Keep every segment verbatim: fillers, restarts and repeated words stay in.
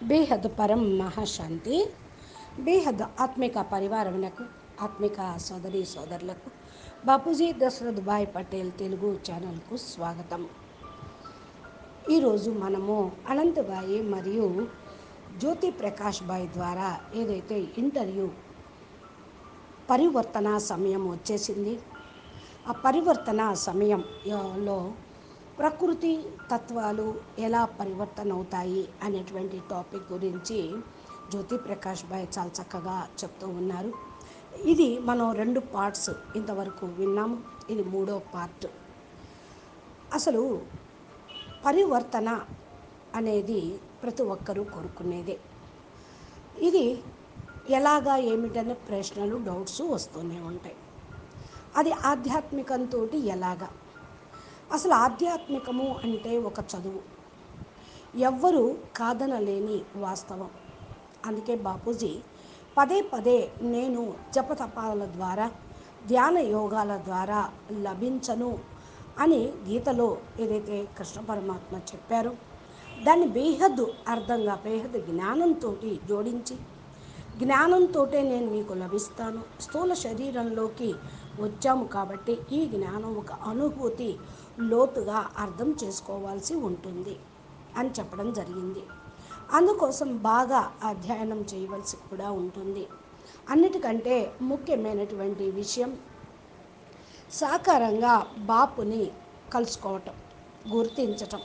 బేహద్ పరం మహాశాంతి. బేహద్ ఆత్మిక పరివారమునకు, ఆత్మిక సోదరి సోదరులకు బాపూజీ దశరథ్ భాయ్ పటేల్ తెలుగు ఛానల్కు స్వాగతం. ఈరోజు మనము అనంతభాయి మరియు జ్యోతి ప్రకాష్ భాయ్ ద్వారా ఏదైతే ఇంటర్వ్యూ పరివర్తన సమయం వచ్చేసింది, ఆ పరివర్తన సమయంలో ప్రకృతి తత్వాలు ఎలా పరివర్తన అవుతాయి అనేటువంటి టాపిక్ గురించి జ్యోతి ప్రకాష్ భాయ్ చాలా చక్కగా చెప్తూ ఉన్నారు. ఇది మనం రెండు పార్ట్స్ ఇంతవరకు విన్నాము, ఇది మూడో పార్ట్. అసలు పరివర్తన అనేది ప్రతి ఒక్కరూ కోరుకునేదే. ఇది ఎలాగా ఏమిటనే ప్రశ్నలు, డౌట్స్ వస్తూనే ఉంటాయి. అది ఆధ్యాత్మికంతో ఎలాగా? అసలు ఆధ్యాత్మికము అంటే ఒక చదువు, ఎవ్వరూ కాదనలేని వాస్తవం. అందుకే బాపూజీ పదే పదే నేను జపతపాల ద్వారా, ధ్యాన యోగాల ద్వారా లభించను అని గీతలో ఏదైతే కృష్ణ పరమాత్మ చెప్పారో దాన్ని బేహద్దు అర్థంగా, బేహద్దు జ్ఞానంతో జోడించి, జ్ఞానంతో నేను మీకు లభిస్తాను, స్థూల శరీరంలోకి వచ్చాము కాబట్టి ఈ జ్ఞానం ఒక అనుభూతి లోతుగా అర్థం చేసుకోవాల్సి ఉంటుంది అని చెప్పడం జరిగింది. అందుకోసం బాగా అధ్యయనం చేయవలసి కూడా ఉంటుంది. అన్నిటికంటే ముఖ్యమైనటువంటి విషయం సాకారంగా బాపుని కలుసుకోవటం, గుర్తించటం.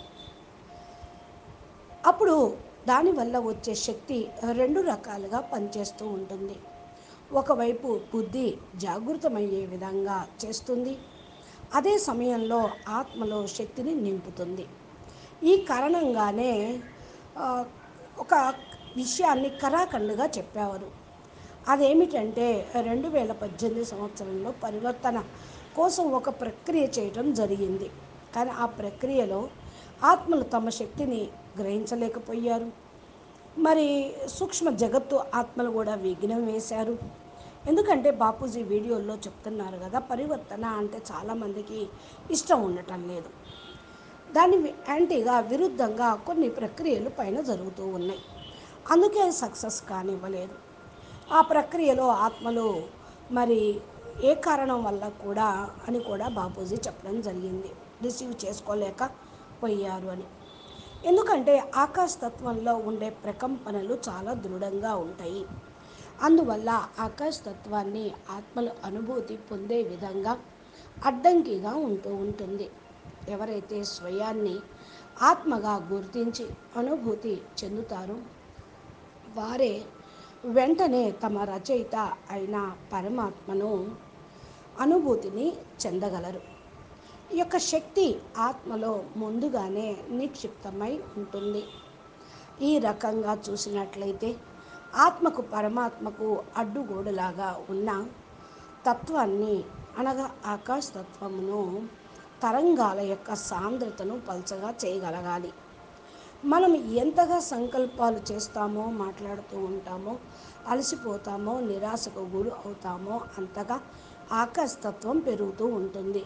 అప్పుడు దానివల్ల వచ్చే శక్తి రెండు రకాలుగా పనిచేస్తూ ఉంటుంది. ఒకవైపు బుద్ధి జాగృతమయ్యే విధంగా చేస్తుంది, అదే సమయంలో ఆత్మలో శక్తిని నింపుతుంది. ఈ కారణంగానే ఒక విషయాన్ని కరాఖండుగా చెప్పేవారు. అదేమిటంటే రెండు వేల పద్దెనిమిది సంవత్సరంలో పరివర్తన కోసం ఒక ప్రక్రియ చేయటం జరిగింది. కానీ ఆ ప్రక్రియలో ఆత్మలు తమ శక్తిని గ్రహించలేకపోయారు. మరి సూక్ష్మ జగత్తు ఆత్మలు కూడా విఘ్నం వేశారు. ఎందుకంటే బాపూజీ వీడియోల్లో చెప్తున్నారు కదా, పరివర్తన అంటే చాలామందికి ఇష్టం ఉండటం లేదు. దాని యాంటీగా, విరుద్ధంగా కొన్ని ప్రక్రియలు పైన జరుగుతూ ఉన్నాయి. అందుకే సక్సెస్ కానివ్వలేదు. ఆ ప్రక్రియలో ఆత్మలు మరి ఏ కారణం వల్ల కూడా అని కూడా బాపూజీ చెప్పడం జరిగింది, రిసీవ్ చేసుకోలేకపోయారు అని. ఎందుకంటే ఆకాశతత్వంలో ఉండే ప్రకంపనలు చాలా దృఢంగా ఉంటాయి. అందువల్ల ఆకాశతత్వాన్ని ఆత్మలు అనుభూతి పొందే విధంగా అడ్డంకిగా ఉంటూ ఉంటుంది. ఎవరైతే స్వయాన్ని ఆత్మగా గుర్తించి అనుభూతి చెందుతారో వారే వెంటనే తమ రచయిత అయిన పరమాత్మను అనుభూతిని చెందగలరు. ఈ యొక్క శక్తి ఆత్మలో ముందుగానే నిక్షిప్తమై ఉంటుంది. ఈ రకంగా చూసినట్లయితే ఆత్మకు పరమాత్మకు అడ్డుగోడలాగా ఉన్న తత్వాన్ని అనగా ఆకాశతత్వమును, తరంగాల యొక్క సాంద్రతను పల్చగా చేయగలగాలి. మనం ఎంతగా సంకల్పాలు చేస్తామో, మాట్లాడుతూ ఉంటామో, అలసిపోతామో, నిరాశకు గురి అవుతామో అంతగా ఆకాశతత్వం పెరుగుతూ ఉంటుంది.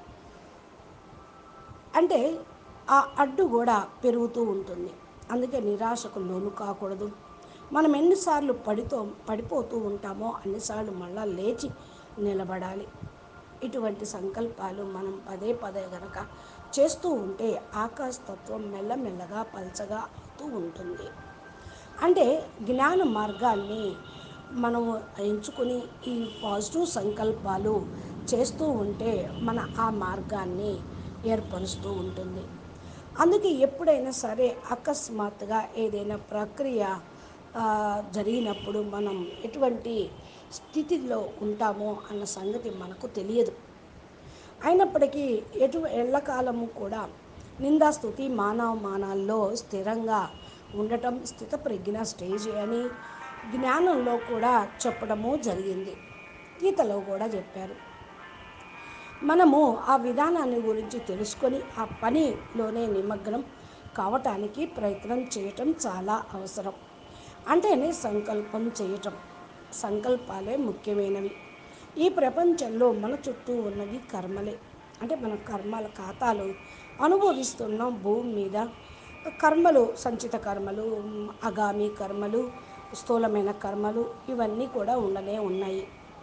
అంటే ఆ అడ్డు కూడా పెరుగుతూ ఉంటుంది. అందుకే నిరాశకు లోను కాకూడదు. మనం ఎన్నిసార్లు పడితో పడిపోతూ ఉంటామో అన్నిసార్లు మళ్ళా లేచి నిలబడాలి. ఇటువంటి సంకల్పాలు మనం పదే పదే గనక చేస్తూ ఉంటే ఆకాశతత్వం మెల్లమెల్లగా పల్చగా అవుతూ ఉంటుంది. అంటే జ్ఞాన మార్గాన్ని మనము ఎంచుకుని ఈ పాజిటివ్ సంకల్పాలు చేస్తూ ఉంటే మన ఆ మార్గాన్ని ఏర్పరుస్తూ ఉంటుంది. అందుకే ఎప్పుడైనా సరే అకస్మాత్తుగా ఏదైనా ప్రక్రియ జరిగినప్పుడు మనం ఎటువంటి స్థితిలో ఉంటామో అన్న సంగతి మనకు తెలియదు. అయినప్పటికీ ఎటు ఎల్లకాలము కూడా నిందాస్తుతి మానవమానాల్లో స్థిరంగా ఉండటం స్థితప్రజ్ఞ స్టేజ్ అని జ్ఞానంలో కూడా చెప్పడము జరిగింది. గీతలో కూడా చెప్పారు. మనము ఆ విధానాన్ని గురించి తెలుసుకొని ఆ పనిలోనే నిమగ్నం కావటానికి ప్రయత్నం చేయటం చాలా అవసరం. అంటేనే సంకల్పం చేయటం, సంకల్పాలే ముఖ్యమైనవి. ఈ ప్రపంచంలో మన చుట్టూ ఉన్నవి కర్మలే. అంటే మన కర్మల ఖాతాలు అనుభవిస్తున్నాం భూమి మీద. కర్మలు, సంచిత కర్మలు, అగామి కర్మలు, స్థూలమైన కర్మలు ఇవన్నీ కూడా ఉండనే ఉన్నాయి.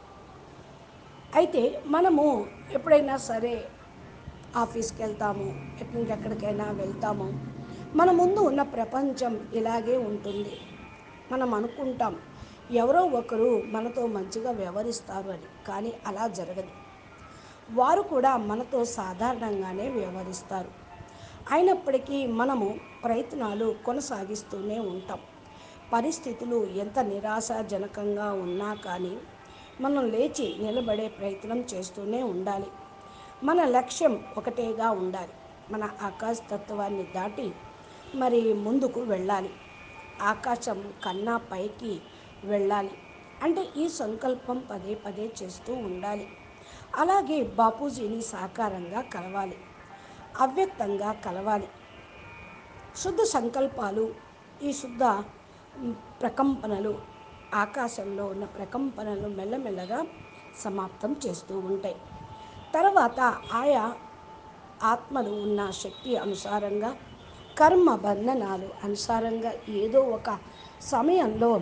అయితే మనము ఎప్పుడైనా సరే ఆఫీస్కి వెళ్తాము, ఇంకెక్కడికైనా వెళ్తాము, మన ముందు ఉన్న ప్రపంచం ఇలాగే ఉంటుంది. మనం అనుకుంటాం ఎవరో ఒకరు మనతో మంచిగా వ్యవహరిస్తారు అని, కానీ అలా జరగదు. వారు కూడా మనతో సాధారణంగానే వ్యవహరిస్తారు. అయినప్పటికీ మనము ప్రయత్నాలు కొనసాగిస్తూనే ఉంటాం. పరిస్థితులు ఎంత నిరాశాజనకంగా ఉన్నా కానీ మనం లేచి నిలబడే ప్రయత్నం చేస్తూనే ఉండాలి. మన లక్ష్యం ఒకటేగా ఉండాలి. మన ఆకాశతత్వాన్ని దాటి మరి ముందుకు వెళ్ళాలి. ఆకాశం కన్నా పైకి వెళ్ళాలి అంటే ఈ సంకల్పం పదే పదే చేస్తూ ఉండాలి. అలాగే బాపూజీని సాకారంగా కలవాలి, అవ్యక్తంగా కలవాలి. శుద్ధ సంకల్పాలు, ఈ శుద్ధ ప్రకంపనలు, ఆకాశంలో ఉన్న ప్రకంపనలు మెల్లమెల్లగా సమాప్తం చేస్తూ ఉంటాయి. తర్వాత ఆయా ఆత్మలు ఉన్న శక్తి అనుసారంగా, కర్మ బంధనాలు అనుసారంగా ఏదో ఒక సమయంలో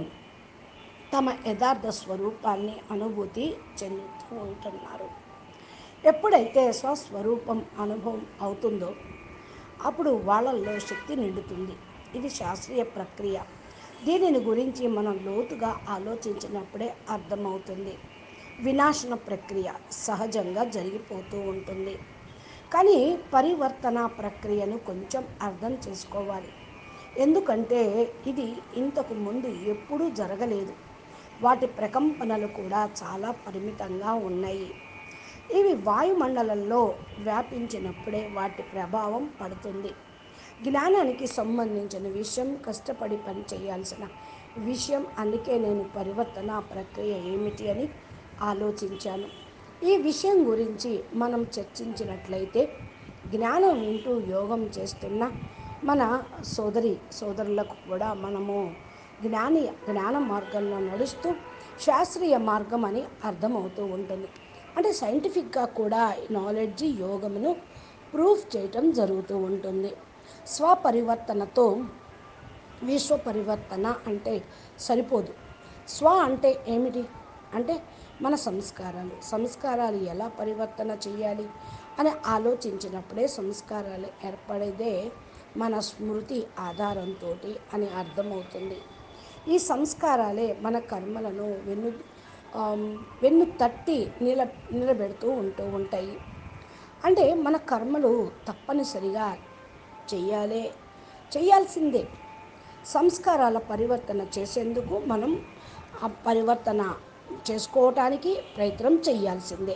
తమ యథార్థ స్వరూపాన్ని అనుభూతి చెందుతూ ఉంటున్నారు. ఎప్పుడైతే స్వస్వరూపం అనుభవం అవుతుందో అప్పుడు వాళ్ళల్లో శక్తి నిండుతుంది. ఇది శాస్త్రీయ ప్రక్రియ. దీనిని గురించి మనం లోతుగా ఆలోచించినప్పుడే అర్థమవుతుంది. వినాశన ప్రక్రియ సహజంగా జరిగిపోతూ ఉంటుంది. కానీ పరివర్తన ప్రక్రియను కొంచెం అర్థం చేసుకోవాలి. ఎందుకంటే ఇది ఇంతకు ముందు ఎప్పుడూ జరగలేదు. వాటి ప్రకంపనలు కూడా చాలా పరిమితంగా ఉన్నాయి. ఇవి వాయుమండలంలో వ్యాపించినప్పుడే వాటి ప్రభావం పడుతుంది. జ్ఞానానికి సంబంధించిన విషయం, కష్టపడి పని చేయాల్సిన విషయం. అందుకే నేను పరివర్తన ప్రక్రియ ఏమిటి అని ఆలోచించాను. ఈ విషయం గురించి మనం చర్చించినట్లయితే జ్ఞానం వింటూ యోగం చేస్తున్న మన సోదరి సోదరులకు కూడా మనము జ్ఞాని జ్ఞాన మార్గంలో నడుస్తూ శాస్త్రీయ మార్గం అని అర్థమవుతూ ఉంటుంది. అంటే సైంటిఫిక్గా కూడా నాలెడ్జి యోగమును ప్రూఫ్ చేయటం జరుగుతూ ఉంటుంది. స్వపరివర్తనతో విశ్వ పరివర్తన అంటే సరిపోదు. స్వ అంటే ఏమిటి అంటే మన సంస్కారాలు. సంస్కారాలు ఎలా పరివర్తన చేయాలి అని ఆలోచించినప్పుడే సంస్కారాలు ఏర్పడేదే మన స్మృతి ఆధారంతో అని అర్థమవుతుంది. ఈ సంస్కారాలే మన కర్మలను వెన్ను వెన్ను తట్టి నిల నిలబెడుతూ ఉంటూ ఉంటాయి. అంటే మన కర్మలు తప్పనిసరిగా చెయ్యాలే చేయాల్సిందే. సంస్కారాల పరివర్తన చేసేందుకు మనం ఆ పరివర్తన చేసుకోవటానికి ప్రయత్నం చేయాల్సిందే.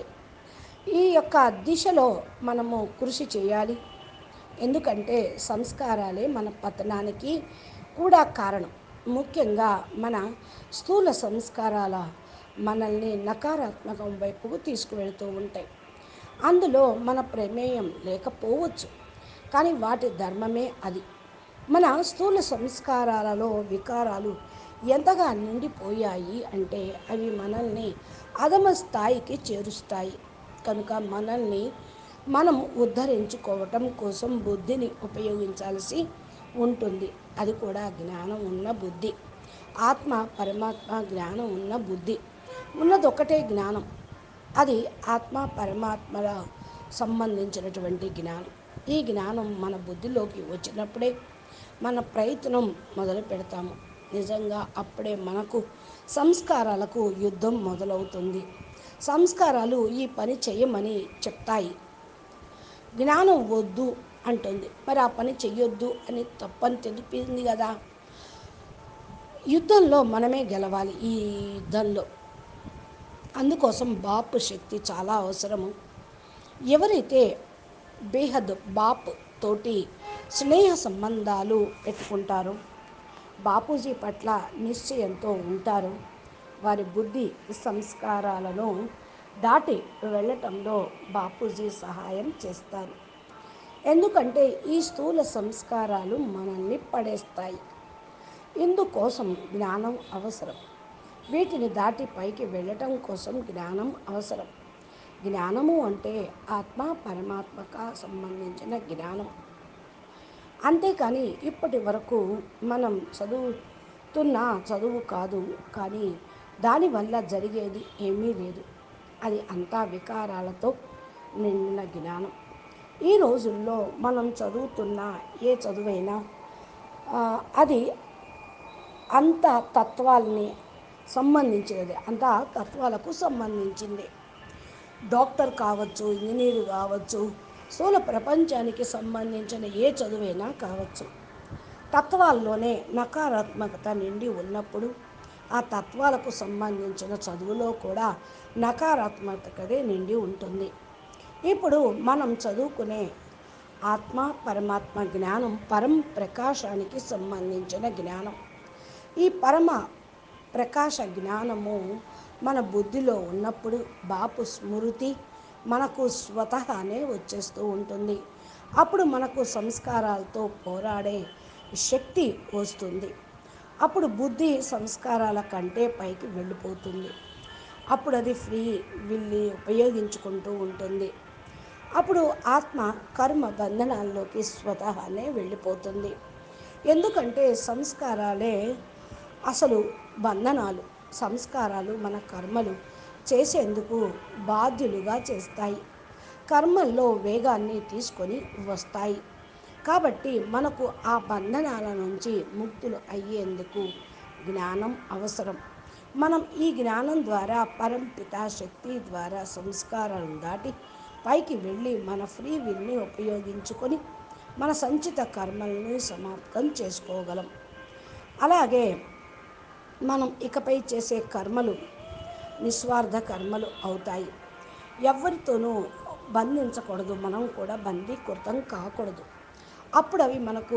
ఈ యొక్క దిశలో మనము కృషి చేయాలి. ఎందుకంటే సంస్కారాలే మన పతనానికి కూడా కారణం. ముఖ్యంగా మన స్థూల సంస్కారాల మనల్ని నకారాత్మకం వైపుకు తీసుకువెళ్తూ ఉంటాయి. అందులో మన ప్రమేయం లేకపోవచ్చు, కానీ వాటి ధర్మమే అది. మన స్థూల సంస్కారాలలో వికారాలు ఎంతగా నిండిపోయాయి అంటే అవి మనల్ని అధమ స్థాయికి చేరుస్తాయి. కనుక మనల్ని మనం ఉద్ధరించుకోవటం కోసం బుద్ధిని ఉపయోగించాల్సి ఉంటుంది. అది కూడా జ్ఞానం ఉన్న బుద్ధి. ఆత్మ పరమాత్మ జ్ఞానం ఉన్న బుద్ధి ఉన్నది ఒకటే జ్ఞానం. అది ఆత్మ పరమాత్మల సంబంధించినటువంటి జ్ఞానం. ఈ జ్ఞానం మన బుద్ధిలోకి వచ్చినప్పుడే మన ప్రయత్నం మొదలు పెడతాము. నిజంగా అప్పుడే మనకు సంస్కారాలకు యుద్ధం మొదలవుతుంది. సంస్కారాలు ఈ పని చేయమని చెప్తాయి, జ్ఞానం వద్దు అంటుంది. మరి ఆ పని చెయ్యొద్దు అని తప్పని తెలిపింది కదా. యుద్ధంలో మనమే గెలవాలి. ఈ యుద్ధంలో అందుకోసం బాపు శక్తి చాలా అవసరము. ఎవరైతే బేహద్ బాప్ తోటి స్నేహ సంబంధాలు పెట్టుకుంటారో, బాపూజీ పట్ల నిశ్చయంతో ఉంటారో, వారి బుద్ధి సంస్కారాలను దాటి వెళ్ళటంలో బాపూజీ సహాయం చేస్తారు. ఎందుకంటే ఈ స్థూల సంస్కారాలు మనల్ని పడేస్తాయి. ఇందుకోసం జ్ఞానం అవసరం. వీటిని దాటి పైకి వెళ్ళటం కోసం జ్ఞానం అవసరం. జ్ఞానము అంటే ఆత్మ పరమాత్మక సంబంధించిన జ్ఞానం. అంతేకాని ఇప్పటి వరకు మనం చదువుతున్న చదువు కాదు, కానీ దానివల్ల జరిగేది ఏమీ లేదు. అది అంతా వికారాలతో నిండిన జ్ఞానం. ఈ రోజుల్లో మనం చదువుతున్న ఏ చదువైనా ఆ, అది అంత తత్వాల్ని సంబంధించినది, అంత తత్వాలకు సంబంధించింది. డాక్టర్ కావచ్చు, ఇంజనీరు కావచ్చు, స్థూల ప్రపంచానికి సంబంధించిన ఏ చదువైనా కావచ్చు. తత్వాల్లోనే నకారాత్మకత నిండి ఉన్నప్పుడు ఆ తత్వాలకు సంబంధించిన చదువులో కూడా నకారాత్మకతే నిండి ఉంటుంది. ఇప్పుడు మనం చదువుకునే ఆత్మ పరమాత్మ జ్ఞానం పరం ప్రకాశానికి సంబంధించిన జ్ఞానం. ఈ పరమ ప్రకాశ జ్ఞానము మన బుద్ధిలో ఉన్నప్పుడు బాపు స్మృతి మనకు స్వతహానే వచ్చేస్తూ ఉంటుంది. అప్పుడు మనకు సంస్కారాలతో పోరాడే శక్తి వస్తుంది. అప్పుడు బుద్ధి సంస్కారాల కంటే పైకి వెళ్ళిపోతుంది. అప్పుడు అది ఫ్రీ విల్లి ఉపయోగించుకుంటూ ఉంటుంది. అప్పుడు ఆత్మ కర్మ బంధనాల్లోకి స్వతహానే వెళ్ళిపోతుంది. ఎందుకంటే సంస్కారాలే అసలు బంధనాలు. సంస్కారాలు మన కర్మలు చేసేందుకు బాధ్యులుగా చేస్తాయి. కర్మల్లో వేగాన్ని తీసుకొని వస్తాయి. కాబట్టి మనకు ఆ బంధనాల నుంచి ముక్తులు అయ్యేందుకు జ్ఞానం అవసరం. మనం ఈ జ్ఞానం ద్వారా పరంపిత శక్తి ద్వారా సంస్కారాలను దాటి పైకి వెళ్ళి మన ఫ్రీ విల్ని ఉపయోగించుకొని మన సంచిత కర్మల్ని సమాప్తం చేసుకోగలం. అలాగే మనం ఇకపై చేసే కర్మలు నిస్వార్థ కర్మలు అవుతాయి. ఎవరితోనూ బంధించకూడదు, మనం కూడా బందీకృతం కాకూడదు. అప్పుడు అవి మనకు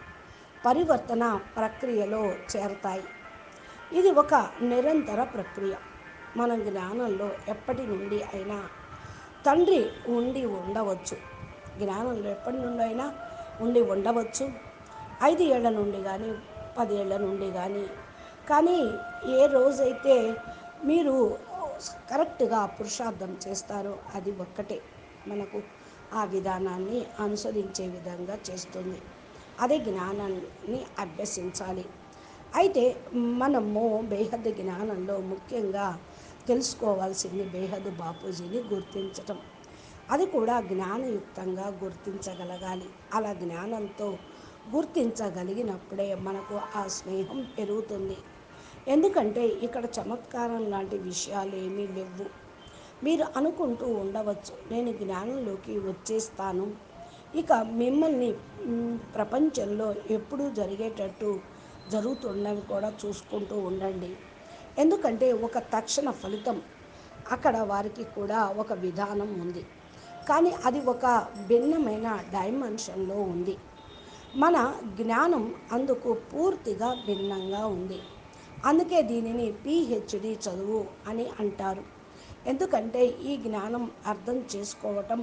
పరివర్తన ప్రక్రియలో చేరతాయి. ఇది ఒక నిరంతర ప్రక్రియ. మన జ్ఞానంలో ఎప్పటి నుండి అయినా తండ్రి ఉండి ఉండవచ్చు. జ్ఞానంలో ఎప్పటి నుండి అయినా ఉండి ఉండవచ్చు. ఐదు ఏళ్ల నుండి కానీ పది ఏళ్ల నుండి కానీ. కానీ ఏ రోజైతే మీరు కరెక్ట్గా పురుషార్థం చేస్తారో అది ఒక్కటే మనకు ఆ విధానాన్ని అనుసరించే విధంగా చేస్తుంది. అదే జ్ఞానాన్ని అభ్యసించాలి. అయితే మనము బేహద్ జ్ఞానంలో ముఖ్యంగా తెలుసుకోవాల్సింది బేహద్ బాపూజీని గుర్తించటం. అది కూడా జ్ఞానయుక్తంగా గుర్తించగలగాలి. అలా జ్ఞానంతో గుర్తించగలిగినప్పుడే మనకు ఆ స్నేహం పెరుగుతుంది. ఎందుకంటే ఇక్కడ చమత్కారం లాంటి విషయాలు ఏమీ లేవు. మీరు అనుకుంటూ ఉండవచ్చు, నేను జ్ఞానంలోకి వచ్చేస్తాను, ఇక మిమ్మల్ని ప్రపంచంలో ఎప్పుడూ జరిగేటట్టు జరుగుతున్నవి కూడా చూసుకుంటూ ఉండండి. ఎందుకంటే ఒక తక్షణ ఫలితం అక్కడ వారికి కూడా ఒక విధానం ఉంది. కానీ అది ఒక భిన్నమైన డైమెన్షన్లో ఉంది. మన జ్ఞానం అందుకు పూర్తిగా భిన్నంగా ఉంది. అందుకే దీనిని పిహెచ్డి చదువు అని అంటారు. ఎందుకంటే ఈ జ్ఞానం అర్థం చేసుకోవటం,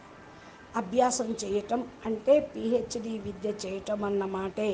అభ్యాసం చేయటం అంటే పిహెచ్డి విద్య చేయటం అన్నమాటే.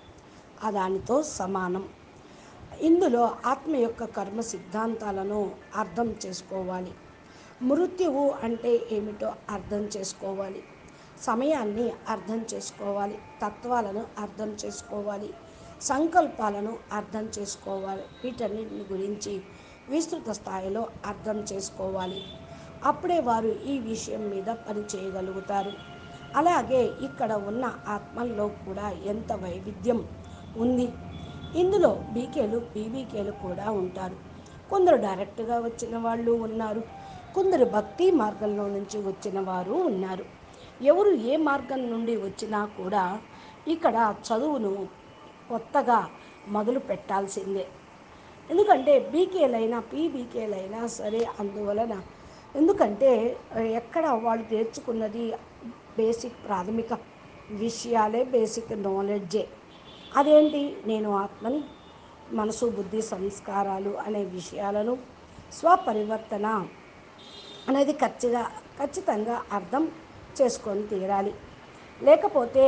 దానితో సమానం. ఇందులో ఆత్మ యొక్క కర్మ సిద్ధాంతాలను అర్థం చేసుకోవాలి. మృత్యువు అంటే ఏమిటో అర్థం చేసుకోవాలి. సమయాన్ని అర్థం చేసుకోవాలి. తత్వాలను అర్థం చేసుకోవాలి. సంకల్పాలను అర్థం చేసుకోవాలి. వీటన్నిటిని గురించి విస్తృత స్థాయిలో అర్థం చేసుకోవాలి. అప్పుడే వారు ఈ విషయం మీద పని చేయగలుగుతారు. అలాగే ఇక్కడ ఉన్న ఆత్మల్లో కూడా ఎంత వైవిధ్యం ఉంది. ఇందులో బీకేలు పీబీకేలు కూడా ఉంటారు. కొందరు డైరెక్ట్గా వచ్చిన వాళ్ళు ఉన్నారు. కొందరు భక్తి మార్గంలో నుంచి వచ్చిన వారు ఉన్నారు. ఎవరు ఏ మార్గం నుండి వచ్చినా కూడా ఇక్కడ చదువును కొత్తగా మొదలు పెట్టాల్సిందే. ఎందుకంటే బీకేలైనా పీబీకేలైనా సరే అందువలన ఎందుకంటే ఎక్కడ వాళ్ళు నేర్చుకున్నది బేసిక్ ప్రాథమిక విషయాలే, బేసిక్ నాలెడ్జే. అదేంటి, నేను ఆత్మని, మనసు బుద్ధి సంస్కారాలు అనే విషయాలను స్వపరివర్తన అనేది ఖచ్చితంగా ఖచ్చితంగా అర్థం చేసుకొని తీరాలి. లేకపోతే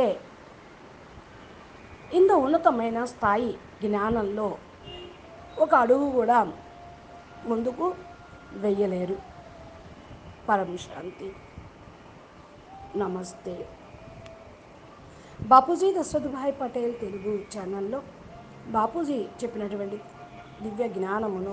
ఇంత ఉన్నతమైన స్థాయి జ్ఞానంలో ఒక అడుగు కూడా ముందుకు వెయ్యలేరు. పరం శాంతి. నమస్తే. బాపూజీ దశరథభాయ్ పటేల్ తెలుగు ఛానల్లో బాపూజీ చెప్పినటువంటి దివ్య జ్ఞానమును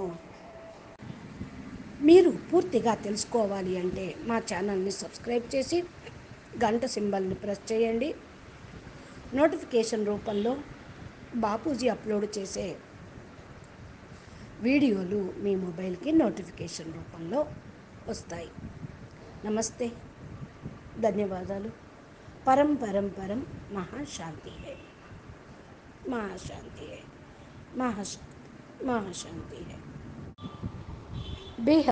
మీరు పూర్తిగా తెలుసుకోవాలి అంటే మా ఛానల్ని సబ్స్క్రైబ్ చేసి గంట సింబల్ని ప్రెస్ చేయండి. నోటిఫికేషన్ రూపంలో బాపూజీ అప్లోడ్ చేసే వీడియోలు మీ మొబైల్కి నోటిఫికేషన్ రూపంలో వస్తాయి. నమస్తే, ధన్యవాదాలు. పరం పరం పరం మహాశాంతి హై, మహాశాంతి హై, మహాశాంతి మహాశాంతి హై. బేహద్